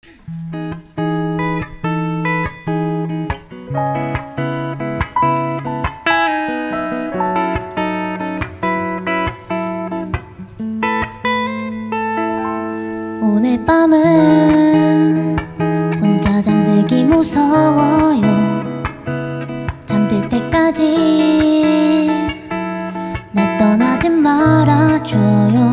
오늘 밤은 혼자 잠들기 무서워요. 잠들 때까지 날 떠나지 말아줘요.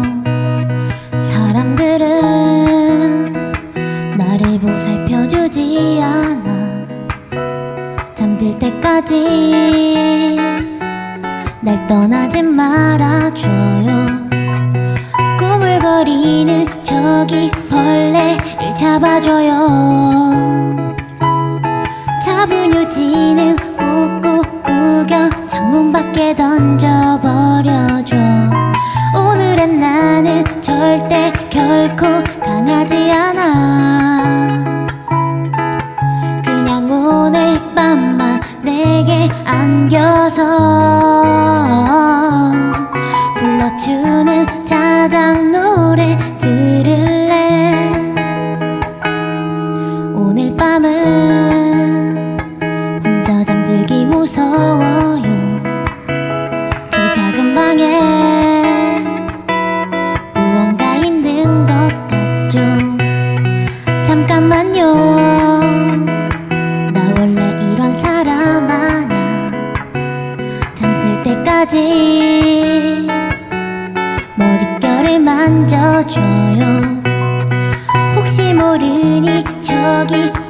사람들은 나를 보살펴주지 않아. 잠들 때까지 날 떠나지 말아줘요. 꾸물거리는 저기 벌레를 잡아줘요. 잡은 유지는 꾹꾹 구겨 창문 밖에 던져버려줘. 오늘은 나는 절대 결코 강하지 않아. 그냥 오늘 밤만 내게 안겨서 불러주는 자작 노래 들을래. 오늘 밤은 혼자 잠들기 무서워요. 저 작은 방에 무언가 있는 것 같죠. 잠깐만요, 나 원래 이런 사람 아냐. 잠들 때까지 머릿결을 만져줘요. 혹시 모르니 저기